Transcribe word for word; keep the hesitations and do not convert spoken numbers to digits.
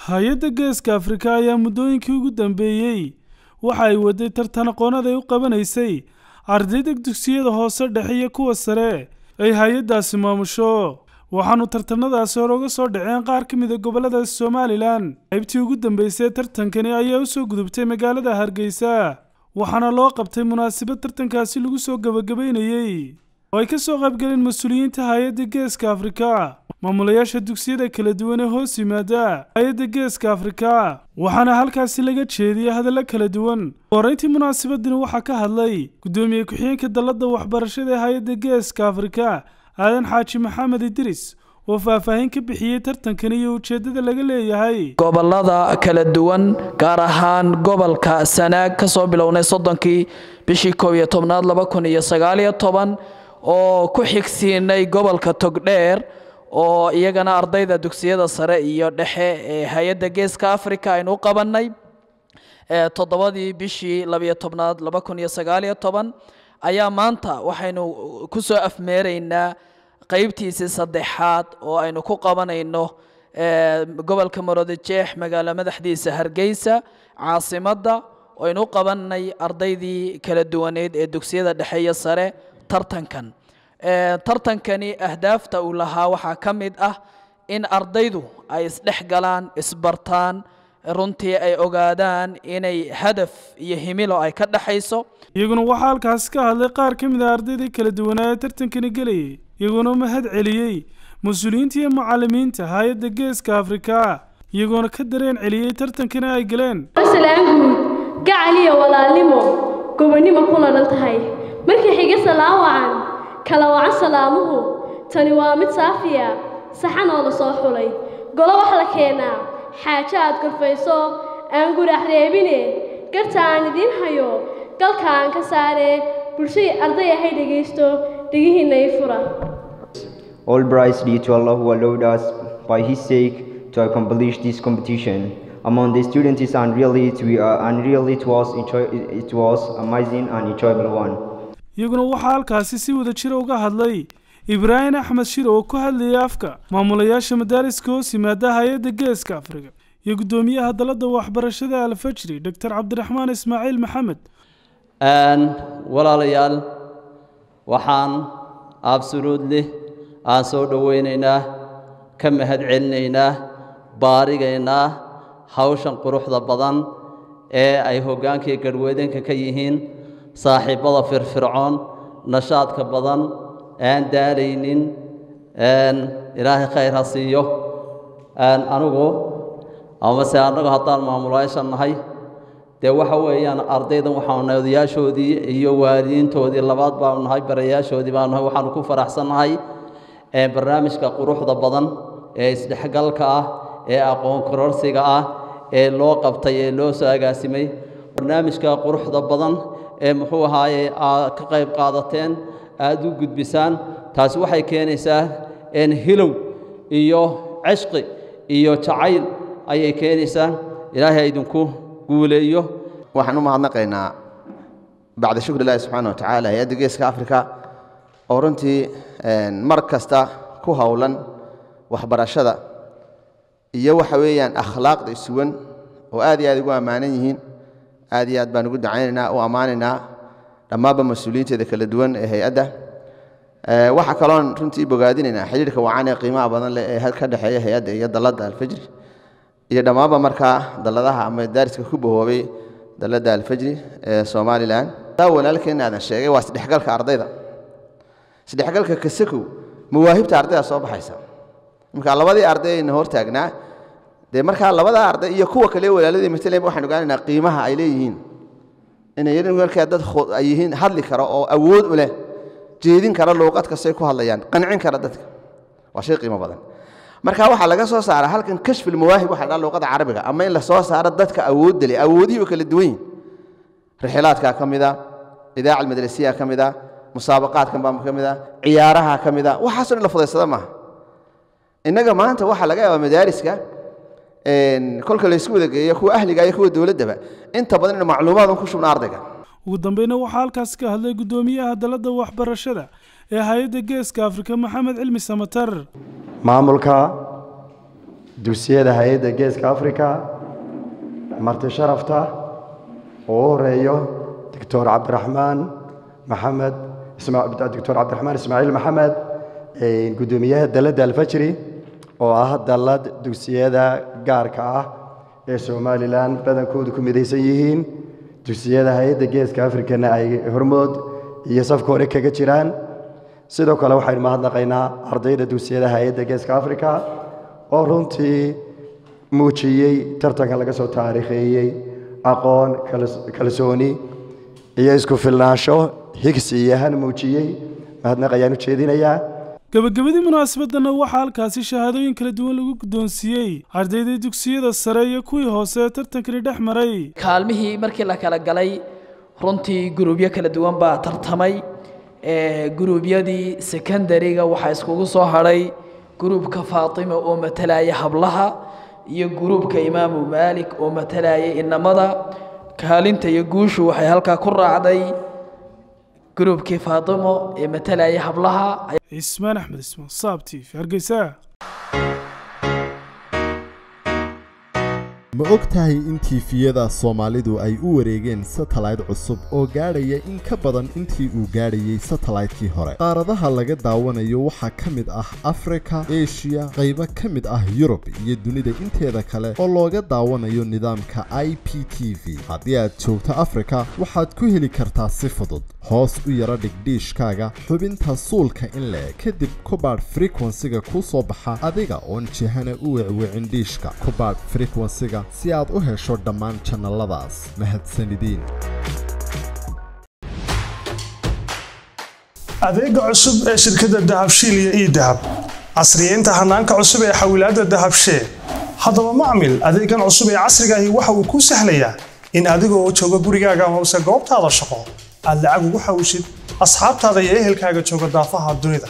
hay-adda Geeska Afrika ayaa muddooyinkii ugu dambeeyay waxa ay waday tartan aqooneed ay u qabanaysay ardayda dugsiyada hoose dhexe iyo kuwa sare ay hay-addaasi maamusho waxaanu tartanadaasi hore uga soo dhaceen qaar ka mid ah gobollada Somaliland qaybtii ugu dambeysay tartankani ayaa u soo gudubtay magaalada Hargeysa waxaana loo qabtay munaasabad tartankaasi lagu soo gabagabeynayay oo ay ka soo qayb galeen mas'uuliyiinta hay-adda Geeska Afrika maamulayaasha dugsiyada kala duwan ee hoos yimaada hay-adda Geeska Afrika waxaana halkaasi laga jeediyay hadallo kala duwan horeyntii munaasabadani waxaa ka hadlay gudoomiye ku-xigeenka dalladda waxbarashada ee hay-adda Geeska Afrika aadan xaaji maxamed idris oo faahfaahin ka bixiyay tartankan iyo ujeedada laga leeyahay gobolada kala duwan gaar ahaan gobolka Sanaag ka soo bilownay soddonkii bishii koob iyo tobnaad laba kun iyo sagaal iyo toban oo ku xigsiinay gobolka Togdheer oo iyagana ardayda dugsiyada sare iyo dhexe ee hay-adda Geeska Afrika aynu qabanay ee toddobadii bishii laba iyo tobnaad laba kun iyo sagaal iyo toban ayaa maanta waxaynu ku soo afmeeraynaa qaybtiisa saddexaad oo aynu ku qabanayno ee gobolka Maroodijeex magaalo madaxdiisa Hargeysa caasimadda oo aynu qabanay ardaydii kala duwaneed ee dugsiyada dhexe iyo sare tartankan ee tartankani ahdaafta uu lahaa waxa kamid ah in ardaydu ay isdhex galaan isbartaan runtii ay ogaadaan inay hadaf iyo himilo ay ka dhaxayso iyaguna waxa halkaas ka hadlay qaar ka mid ah ardayda kala duwan ee tartankani galay iyaguna mahad celiyay mas'uuliyiinta iyo macallimiinta hay-adda Geeska Afrika iyaguna ka dareen celiyay tartankani ay galeen salaam guud gacaliya walaalnimo gobonimo kula dhaltahay markii xiga salaawacan kala wacan salaamuhu tani waa mid saafiya saxan oo la soo xulay golo wax la keenaa xaaja aad korfayso aan gurax reebine garta aan idin hayo galka aan ka saare bulshada arday ahay dhageysto dhigihiina ay fura. All praise be to Allah who allowed us by His sake to accomplish this competition. Among the students is unreally to uh, unreally it was enjoy it was amazing and enjoyable one. iyaguna waxa halkaasi si wada jir uga hadlay Ibrahim Ahmed Shiro oo ku hadlayay afka maamulayaasha madaariska hoos yimaada hay-adda Geeska Afrika iyo gudoomiyaha dalladda waxbarashada Al-Fajri Doctor Cabdiraxmaan Ismaaciil Maxamed aan walaalayaal waxaan absolutely aan soo dhaweynaynaa ka mahad celinaynaa baarigaynaa hawshan quruxda badan ee ay hogaankii garweedanka ka yihiin saaxiibada firfircoon nashaadka badan aan daalaynin aan ilaahay khayr ha siiyo aan anigu ama se anagu haddaan maamulayaasha nahay dee waxa weeyaan ardaydan waxaan odayaashoodii iyo waalidiintoodii labaad baan nahay barayaashoodii baan nahay waxaan ku faraxsanahay ee barnaamijka quruxda badan ee isdhexgalka ah ee aqoon kororsiga ah ee loo qabtay ee loo soo agaasimay barnaamijka quruxda badan ee muxuu ahaaye ka qayb qaadateen aad u gudbisaan taasi waxay keenaysaa in hilow iyo cishqi iyo jacayl ayay keenaysaa ilaahay idinku guuleeyo waxaan u mahadnaqaynaa bacda shukri ilaahi subxaanahu wa tacaala hay-adda Geeska Afrika oo runtii mar kasta ku howlan waxbarashada iyo waxa weeyaan akhlaaqda isuwan oo aad iyo aad ugu ammaanan yihiin aad iyo aad baan ugu dacaynaynaa u ammaanaynaa dhammaanba mas-uuliyiinteeda kala duwan ee hay-adda waxa kaloon runtii bogaadinaynaa xiriirka wacan ee qiimaha badan leh ee ka dhexeeya hay-adda iyo dalladda Al-Fajri iyo dhammaanba markaa dalladaha ama daariska ku bahoobay dalladda Al-Fajri ee Somaliland taa walaalkeen aadan sheegay waa isdhexgalka ardayda isdhexgalka kasakow mawaahibta ardayda soo baxaysa marka labadii ardayna hor taagnaa de marka labada arday iyo kuwa kale walaaladii mitalay waxaan ogaanaynaa qiimaha ay leeyihiin inay yarin markaa dad ay yihiin hadli karo oo awood u leh jeedin kara luqad kasta ku hadlayaan qancin kara dadka waa shay qiimo badan marka waxa laga soo saaraa halkan kashfil mawaahib waxa dhan luqada carabiga ama in la soo saaro dadka awood leh awoodiyo kala duwan rixilaadka kamida idaaca madrasiya kamida musaabaqaadkan baa kamida ciyaaraha kamida waxa soo la fudeysada ma inaga maanta waxa laga yaabaa madaariska een kolka la isku wada geeyo kuwa ahliga iyo kuwa dawladaba inta badan macluumaad ku shubna ardayga ugu dambeeyna waxa halkaas ka hadlay gudoomiyaha dalladda waxbarashada ee hay-adda Geeska Afrika Maxamed Cilmi Samatar maamulka dugsiyada hay'adda geeska Afrika marti sharafta oo horeeyo Doctor Cabdiraxmaan Maxamed Ismaaciil Doctor Cabdiraxmaan Ismaaciil Maxamed ee gudoomiyaha dalada Al-Fajri oo ah dalad dugsiyada gaarka ah ee Soomaaliland badankoodu ku midaysan yihiin dugsiyada hay'adda geeska Afrikana ay hormood iyo safka hore kaga jiraan sidoo kale waxaan mahadnaqaynaa ardayda dugsiyada hay'adda geeska Afrika oo runtii muujiyay tartanka laga soo taariikheeyay aqoon kalsooni iyo isku filnaansho higsi iyo han muujiyay mahadnaqayaan u jeedinayaa gabagabadii munaasabadana waxaa halkaasi shahaadooyin kala duwan lagu guddoonsiiyey ardayda dugsiyada sare iyo kuwii hoose tartankani dhex maray kaalmihii markii la kala galay runtii guruubyo kala duwan baa tartamay ee guruubyadii secondary-ga waxaa iskugu soo hadhay gruubka Faatima oo matalaya hablaha iyo gruubka Imaamu Maalik oo matalaya inamada kaalinta iyo guushu waxay halka ku raacday gruubkii Faatimo ee matalaya hablaha Ismaan Axmed Ismaan Saabti Hargeysa ma ogtahay in tiifiyada Soomaalidu ay u wareegeen satellite cusub oo gaadhaya in ka badan intii uu gaadhayay satellite-kii hore qaaradaha laga daawanayo waxaa ka mid ah Afrika, Asia, qaybo ka mid ah Europe iyo dunida inteeda kale oo looga daawanayo nidaamka I P T V haddii aad joogto Afrika waxaad ku heli kartaa si fudud hoos u yara dhig dhiishkaaga xubinta suulka in la kadib kubaad frequency-ga ku soo baxa adiga oon jihana u wicwicin dhiishka kubaad frequency-ga si aad u hesho dhammaan channeladaas mahadsanidin adeega cusub ee shirkadda Dahabshiil iyo e-Dahab casriyeynta hanaanka cusub ee xawilaadda Dahabshiil haddaba macmil adeegan cusub ee casriga ahi waxa uu ku sahlayaa in adigoo jooga gurigaaga hoose goobtaada shaqo aad lacag ugu xawishid asxaabtaada iyo ehelkaaga jooga daafaha dunida